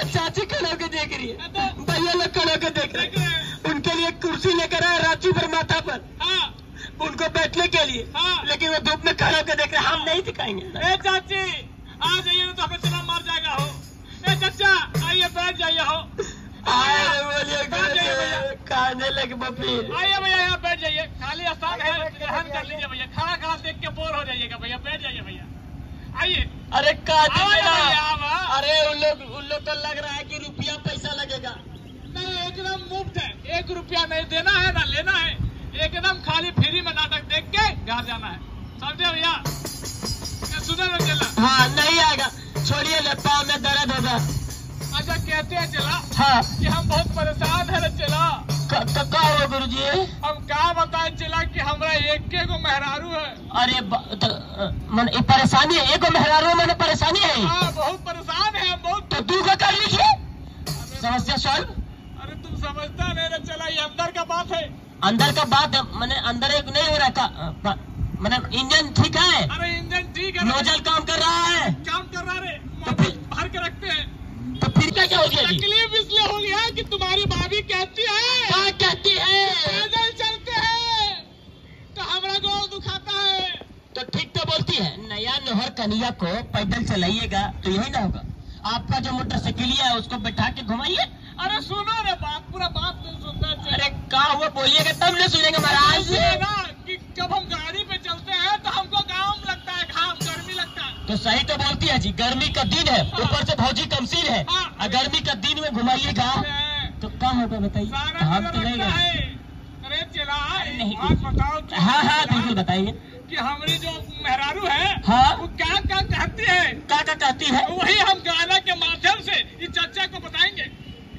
चाची खड़े होकर देख रही है, भैया लोग खड़े होकर देख रहे हैं। उनके लिए कुर्सी लेकर आए रांची पर माथा पर, उनको बैठने के लिए, लेकिन वो धूप में खड़े होकर देख रहे हैं। हम नहीं दिखाएंगे। ए चाची आ जाइए, तो हमें चला मार जाएगा हो। ए चाचा आइए, बैठ जाइए हो। खाने लगे बपी। आइए भैया, यहाँ बैठ जाइए, खाली स्थान है, ग्रहण कर लीजिए भैया। खड़ा खड़ा देख के बोर हो जाइएगा भैया, बैठ जाइए भैया, आइए। अरे अरे उन लोग को लग रहा है कि रुपया पैसा लगेगा। नहीं, एकदम मुफ्त है, 1 रुपया नहीं देना है ना लेना है, एकदम खाली फ्री में नाटक देख के घर जाना है, समझे भैया? सुना ना चला? हाँ, नहीं आएगा, छोड़िए, पाँव में दर्द होगा। अच्छा, कहते हैं चला हाँ कि हम बहुत परेशान है चला। का हो गुरु जी? हम क्या बताएं चला कि हमारा एक को मेहरारू है। अरे मन परेशानी है, एक मेहरारू मैंने परेशानी है। हाँ, बहुत परेशान है हम, बहुत। तो तू क्या कर लीजिए समस्या सॉल्व। अरे तुम समझता नहीं ना चला, ये अंदर का बात है। अंदर का बात है, मैंने अंदर एक नहीं हो रहा, मैंने इंजन ठीक है। अरे इंजन ठीक है, नोजल काम कर रहा है, काम कर रहा है, तो फिर भर के रखते हैं। तो फिर क्या हो गया? तकलीफ इसलिए हो गया कि तुम्हारी भाभी कहती है। क्या कहती है? पैदल चलते हैं तो हमारा गोड़ दुखाता है। तो ठीक तो बोलती है। नया नहर कन्या को पैदल चलाइएगा तो यही ना होगा। आपका जो मोटरसाइकिल है उसको बैठा के घुमाइए। अरे सुनो रे, बात पूरा बात नहीं सुनना चाहिए। अरे क्या हुआ बोलिएगा तब न सुनेंगे महाराज। ना कि जब हम गाड़ी पे चलते हैं तो हमको घाम लगता है, गर्मी लगता है। तो सही तो बोलती है जी, गर्मी का दिन है, ऊपर से भौजी कमसीन है, गर्मी का दिन में घुमाइएगा तो क्या होगा बताइए? हम तो नहीं गए। अरे चला नहीं, बताओ। हाँ हाँ बिल्कुल बताइए कि हमारी जो मेहरारू है, हाँ, वो क्या क्या कहती है। क्या क्या कहती है? वही हम गाना के माध्यम से इस चर्चा को बताएंगे।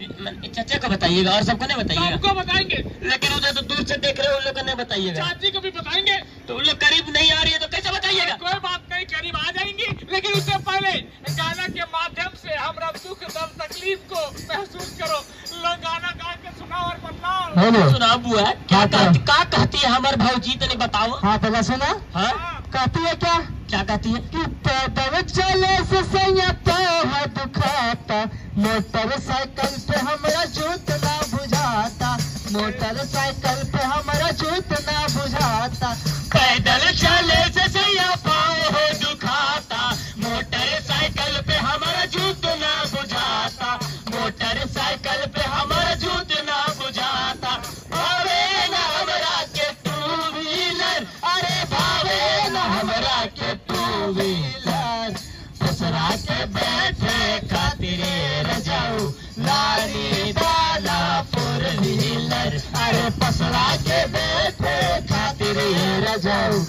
चाचा को बताइएगा और सबको नहीं बताइएगा? सबको बताएंगे, लेकिन उधर तो दूर से देख रहे हो, उन लोग को नहीं बताइएगा। चाची को भी बताएंगे। तो उन लोग करीब नहीं आ रही है तो कैसे बताइएगा? कोई बात नहीं, करीब आ जाएंगी, लेकिन उससे पहले गाना के माध्यम से हमारा दुख दर्द तकलीफ को महसूस करो। लोग गाना गा के सुनाओ और बताओ। सुना बुआ, क्या कहती है हमारे भौजी? तो नहीं बताओ। हाँ तो सुना। हाँ कहती है क्या? क्या कहती है? कि पैदल चले से सैयता है दुखाता, मोटरसाइकिल पे हमारा जूत ना बुझाता, मोटरसाइकिल पे हमारा जूत ना बुझाता, पैदल चले से सैयता है दुखाता, मोटरसाइकिल पे हमारा जूत ना बुझाता, मोटरसाइकिल पे हमारा जूत ना बुझाता, भावे ना हमरा के टू व्हीलर, अरे भावे ना हमरा के टू व्हीलर, ससुरा के बैठे खातिर रजाऊ, लाली दाना फोर व्हीलर, अरे पसरा के बैठे खातिर रजाऊ,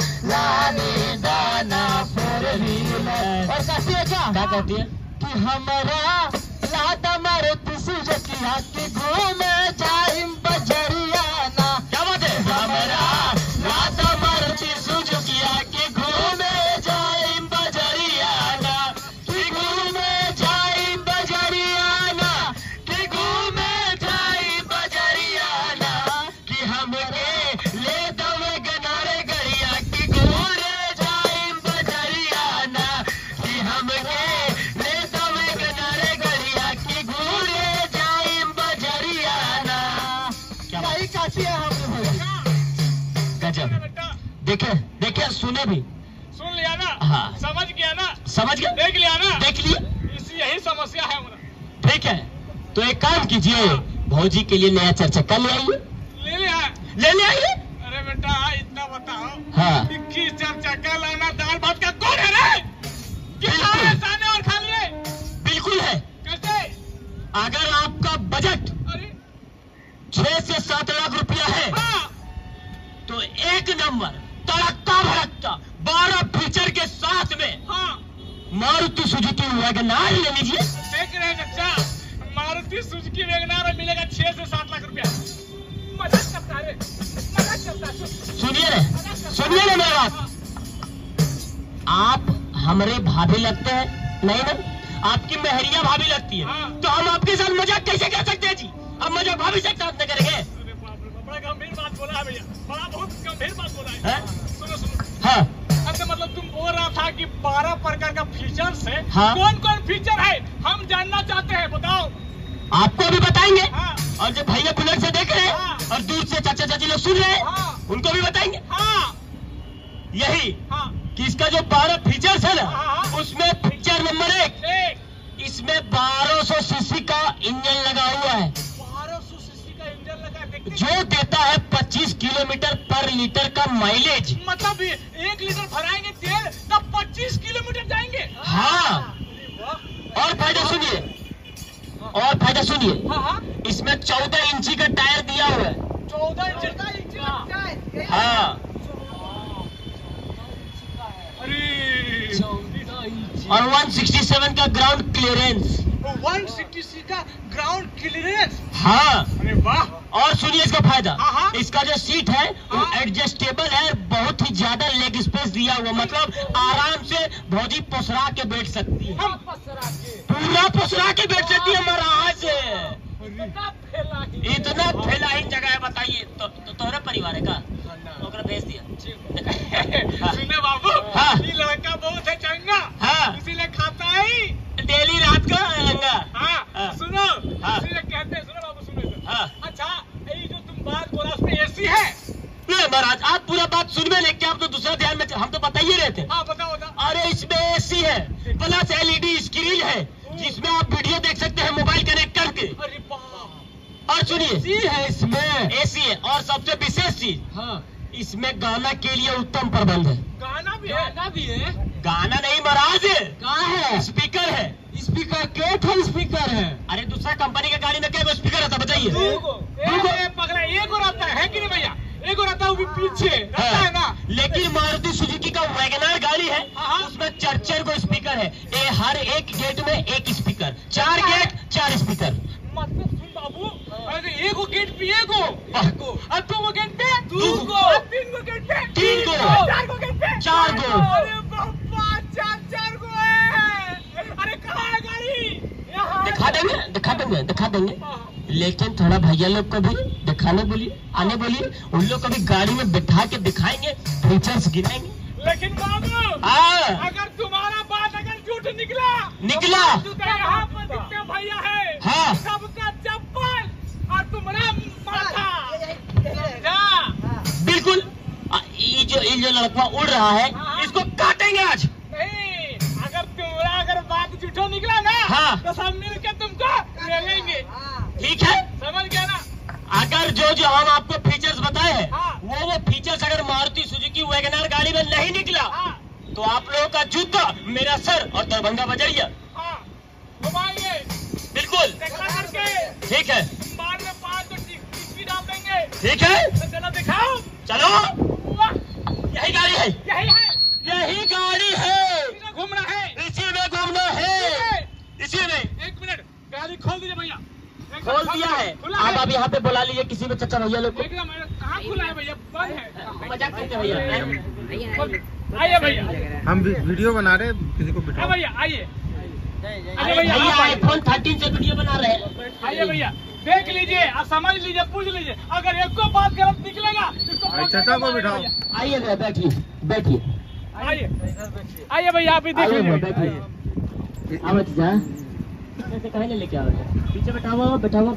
लाली दाना फोर व्हीलर। और कहती है क्या कहती है? कि हमारा लादा मारुति सुजुकिया की घूमे जाइम बजरियाना। क्या बात है? हमारा लादा मारुति सुजुकिया की घूमे जाइम बजरियाना, की घूमे जाइम बजरियाना, की घूमे जाइम बजरियाना, कि हमके ले दवे गनारे गरिया की घूमे जाइम बजरियाना, कि हमके देखे देखे सुने भी, सुन लिया ना? हाँ समझ गया ना? समझ गया, देख लिया ना? देख लिया। यही समस्या है हमारा। ठीक है, तो एक काम कीजिए, भौजी के लिए नया चार चक्का ले आइए। ले ले आइए। अरे बेटा इतना बताओ, हाँ 21 चार चक्का लाना दाल भात का कौन है रे? साने और खा लिए? बिल्कुल है। कैसे? अगर आपका बजट 6 से 7 लाख रुपया है, हाँ। तो एक नंबर तड़कता भड़कता 12 फीचर के साथ में, हाँ, मारुति सुजुकी वैगनार ले लीजिए। देख रहे हैं चाचा, मारुति सुजुकी वैगनार मिलेगा 6 से 7 लाख रुपया। मजाक करता है, मजाक करता है। सुनिए रे, सुनिए रे मेरा बात। आप हमारे भाभी लगते हैं? नहीं ना, आपकी मेहरिया भाभी लगती है। हाँ। तो हम आपके साथ मजाक कैसे कर सकते हैं जी? अब मजाक भाभी से साथ न करेंगे। बड़ा गंभीर बात बोला है भैया, बड़ा बहुत गंभीर बात बोला है। सुनो सुनो। हाँ अच्छा, मतलब तुम बोल रहा था कि 12 प्रकार का फीचर से, हाँ? कौन कौन फीचर है हम जानना चाहते हैं, बताओ। आपको भी बताएंगे। हाँ। और जो भैया बुलेट से देख रहे हैं हाँ। और दूर से चाचा चाची लोग सुन रहे हैं, हाँ। उनको भी बताएंगे। हाँ। यही हाँ। कि इसका जो 12 फीचर्स है ना, हाँ। उसमें फीचर नंबर 1, इसमें 1200 सीसी का इंजन लगा हुआ है 1200 सीसी का इंजन लगा है, जो देता है 25 किलोमीटर पर लीटर का माइलेज। मतलब 1 लीटर भराएंगे तेल तब 25 किलोमीटर जाएंगे। हाँ। और फायदा सुनिए, हाँ। इसमें 14 इंची का टायर दिया हुआ है। 14 इंच का। हाँ। अरे और 167 का ग्राउंड क्लियरेंस। 160 का ग्राउंड क्लियरेंस। हाँ। अरे वाह। और सुनिए इसका फायदा, हाँ। इसका जो सीट है वो हाँ। एडजस्टेबल है, बहुत ही ज्यादा लेग स्पेस दिया हुआ, मतलब आराम से भौजी पोसरा के बैठ सकती है, हम पूरा पोसरा के बैठ सकती है महाराज। इतना फैलाहीन जगह है, बताइए। तोहरा परिवार है का? ओकरा भेज दिया। सुने बाबू, हाँ। ये लड़का बहुत है चंगा। हाँ। इसीलिए खाता है डेली रात का लंगा। हाँ। हाँ। सुनो, हाँ। इसीलिए कहते हैं, सुनो बाबू, सुनो इधर। हाँ। अच्छा, ये जो तुम बात बोला उसमें एसी है? नहीं महाराज, आप पूरा बात सुनवे लेके आप तो दूसरा ध्यान में, हम तो बताइए रहे थे। हाँ, बताओ। अरे इसमें एसी है, प्लस LED स्क्रीन है, जिसमें आप वीडियो देख सकते हैं मोबाइल कनेक्ट करके। अरे बाप। और सुनिए, एसी है इसमें? एसी है, और सबसे विशेष चीज, हाँ। इसमें गाना के लिए उत्तम प्रबंध है। गाना भी है? गाना नहीं महाराज, कहाँ है? स्पीकर है। स्पीकर के स्पीकर है? अरे दूसरा कंपनी का गाड़ी में क्या स्पीकर रहता बताइए? पगला एक रहता है कि नहीं भैया? एक रहता है, वो भी पीछे रहता है ना। लेकिन मारुति सुजुकी का वैगनर गाड़ी है, हाँ। उसमें 4 को स्पीकर है। ये हर एक गेट में 1 स्पीकर, 4 गेट 4 स्पीकर। मतलब सुन बाबू, अरे एगो गेट पे एगो, और 2 गेट पे 2 और 3 गेट पे 3 गो, 4 गेट पे 4 गो। अरे बाबा, 4 गो है। अरे कहाँ है गाड़ी? यहाँ दिखा देंगे। लेकिन थोड़ा भैया लोग को भी दिखाने बोलिए, आने बोलिए, उन लोग को भी गाड़ी में बिठा के दिखाएंगे, फीचर्स गिराएंगे। लेकिन बाबू, हाँ। अगर तुम्हारा बात अगर झूठ निकला तो यहाँ पर जितने भैया है, हाँ। सबका चप्पल और तुम्हारा माथा। बिल्कुल। ये जो लड़का उड़ रहा है, इसको काटेंगे आज। नहीं, अगर बात झूठा निकला ना, हाँ। तो सब मिलकर तुमको ले लेंगे। ठीक है, समझ गया ना? अगर जो हम आपको फीचर्स बताए हैं, हाँ। वो फीचर्स अगर मारुति सुजुकी वैगनर गाड़ी में नहीं निकला, हाँ। तो आप लोगों का जूता, मेरा सर और दरभंगा बजरिया। हाँ, घुमाएंगे बिल्कुल। देखा करके। ठीक है, बाद में 5 टिप्पी डाल देंगे। ठीक है, तो चलो दिखाओ। चलो। वाह, यही गाड़ी है, यही गाड़ी है, घूमना है, इसी में घूमना है, इसी में। 1 मिनट, गाड़ी खोल दीजिए भैया। खोल दिया है। आप अब यहाँ पे बुला लीजिए किसी में चाचा भैया लोग को। एकदम कहाँ खुला है भैया? बंद है। मजाक करते हैं भैया। आइए भैया, हम वीडियो बना रहे हैं, किसी को बिठाओ। भैया आइए। अरे भैया iPhone 13 से वीडियो बना रहे हैं। आइए भैया, देख लीजिए और समझ लीजिए, पूछ लीजिए। अगर एक को बात गलत निकलेगा, इसको चाचा को बिठाओ। आइए भैया, बैठिए। आइए भैया, आप भी देख लीजिए। आओ चाचा, ऐसे कहीं लेके आओ, पीछे बैठाओ।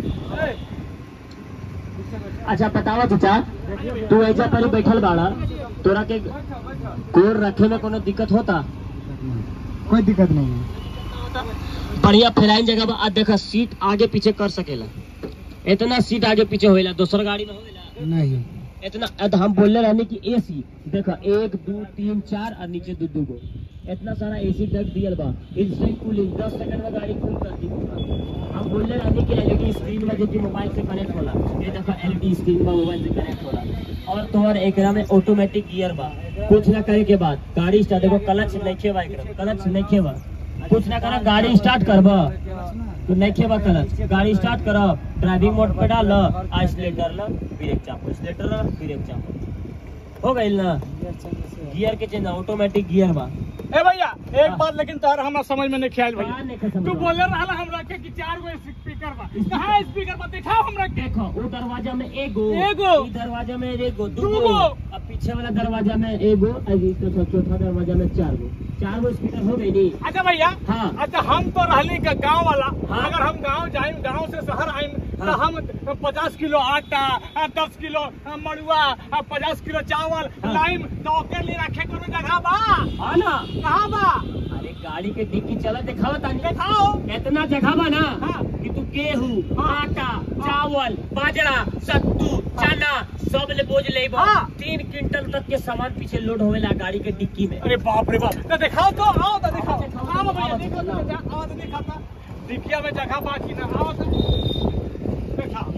अच्छा बताओ चाचा, तू ऐसा पर बैठल बाड़ा, तोरा के कोर रखे में कोनो दिक्कत होता? कोई दिक्कत नहीं है। बढ़िया फैलाइन जगह बा। आ देखा, सीट आगे पीछे कर सकेला, इतना सीट आगे पीछे होएला, दूसरा गाड़ी में होएला नहीं। इतना हम बोलने रहने की एसी देखा, 1 2 3 4 और नीचे 2 गो, इतना सारा एसी डक दियल बा। इंस्टेंट कूलिंग, 10 सेकंड में गाड़ी कूल कर दी। हम बोलने रहने की LED स्क्रीन में जो मोबाइल से कनेक्ट होला, ये देखा LED स्क्रीन में मोबाइल से कनेक्ट होला। और तुम्हारे एकरा में ऑटोमेटिक गियर बा, कुछ ना करे के बाद गाड़ी स्टार्ट। देखो क्लच नहीं खेबा, क्लच नहीं खेबा, कुछ ना करा गाड़ी स्टार्ट करबा तो नहीं खेबा क्लच, गाड़ी स्टार्ट करब, ड्राइविंग मोड पे डाल, एक्सीलेटर ल, ब्रेक चापो, एक्सीलेटर ल, ब्रेक चापो, हो गइल ना। गियर के चेंज ऑटोमेटिक गियर बा। ए भैया, एक बात लेकिन तार हमरा समझ में नहीं ख्याल भैया। तू बोले रहला हमरा के कि 4 गो स्पीकर बा, कहां स्पीकर बा? दिखाओ हमरा के। देखो, वो दरवाजा में एगो, ई दरवाजा में एगो, 2 गो, अब पीछे वाला दरवाजा में एगो, तो चौथा दरवाजा में 4 गो। 4 गो स्कूटर हो गई नहीं। अच्छा भैया, हाँ। अच्छा हम तो रहली का गाँव वाला, हाँ। अगर हम गाँव जाए, गाँव से शहर आए तो हम 50 किलो आटा, 10 किलो मड़ुआ, 50 किलो चावल लाइम तो के लिए रखे कोनो जगह बा? हाँ ना, कहाँ बा? अरे गाड़ी के डिक्की चला दिखाओ तानी, दिखाओ। इतना जगह बा ना हाँ। कि तू गेहूं, आटा, चावल, बाजरा, सत्तू, चना सब ले बोझ ले बा। हाँ। 3 क्विंटल तक के सामान पीछे लोड होवेला गाड़ी के डिक्की में। अरे बाप रे बाप, तो दिखाओ तो, आओ तो दिखाओ, दिखाओ, आओ भैया, आओ, देखो तो, दिखाओ। आओ तो दिखाता, डिक्किया में जगह बाकी ना, आओ तो दिखाओ।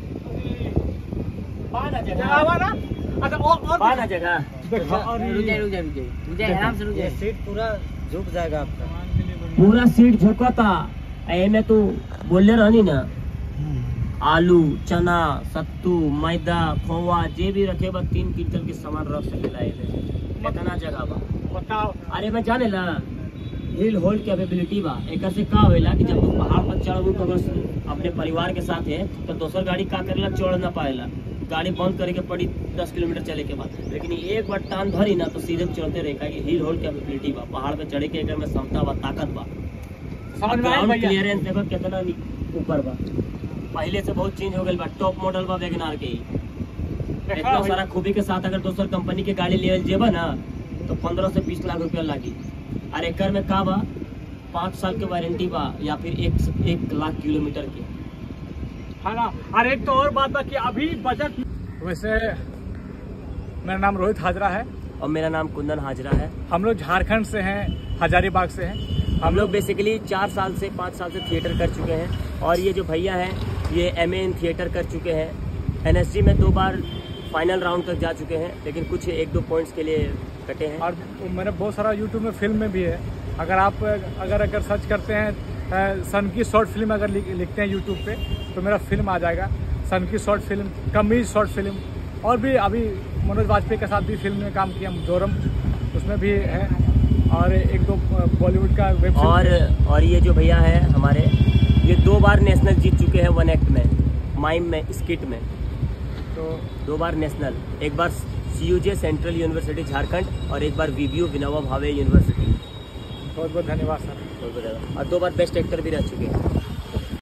बाना जगह जगह, बा ना? अच्छा और बाना जगह। दिखाओ। रुक जा, सीट पूरा झुक जाएगा आपका। पूरा सीट झुकता। एमे तू बोले रहनी ना, आलू, चना, सत्तू, मैदा, खोवा जे भी रखे बा 3 क्विंटल के सामान रख सकेला एमे। इतना जगह बा। बताओ। अरे मैं जाने ला हिल होल्ड कैपेबिलिटी बा। एकर से का होएला कि जब तू पहाड़ पर चढ़बू तो बस अपने परिवार के साथ है तो दोसर गाड़ी का करेला, चढ़ ना पाएला, गाड़ी बंद करे के पड़ी 10 किलोमीटर चले के बाद। लेकिन एक बार टान धरी ना तो सीधे चलते रहेगा। ये हिल होल्ड कैपेबिलिटी बा, पहाड़ पे चढ़े के एकर में क्षमता बा, ताकत बा। ग्राउंड क्लियरेंस देखो कितना ऊपर बा, पहले से बहुत चेंज हो गई बा। टॉप मॉडल बा वैगनार के। इतना सारा खूबी के साथ अगर दोसर कंपनी के गाड़ी लेवल जेबा ना तो 15 से 20 लाख रुपया लागी। और एकर में का बा 5 साल के वारंटी बा या फिर 1 लाख किलोमीटर की। है ना। और एक तो और बात बा कि अभी बजट, वैसे मेरा नाम रोहित हाजरा है और मेरा नाम कुंदन हाजरा है। हम लोग झारखंड से हैं, हजारीबाग से हैं। हम लोग बेसिकली 4 साल से 5 साल से थिएटर कर चुके हैं। और ये जो भैया हैं ये MA इन थिएटर कर चुके हैं। NSG में 2 बार फाइनल राउंड तक जा चुके हैं, लेकिन कुछ 1-2 पॉइंट्स के लिए कटे हैं। और मैंने बहुत सारा यूट्यूब में फिल्म में भी है। अगर आप अगर सर्च करते हैं सन की शॉर्ट फिल्म, अगर लिखते हैं यूट्यूब पे तो मेरा फिल्म आ जाएगा, सन की शॉर्ट फिल्म, कमीज शॉर्ट फिल्म। और भी अभी मनोज वाजपेयी के साथ भी फिल्म में काम किया, जोरम, उसमें भी है। और 1-2 बॉलीवुड का वेब फिल्म। और ये जो भैया है हमारे, ये 2 बार नेशनल जीत चुके हैं 1 एक्ट में, माइम में, स्किट में। तो 2 बार नेशनल, एक बार CUJ सेंट्रल यूनिवर्सिटी झारखंड और एक बार VBU विनोबा भावे यूनिवर्सिटी। बहुत बहुत धन्यवाद सर। और 2 बार बेस्ट एक्टर भी रह चुके हैं।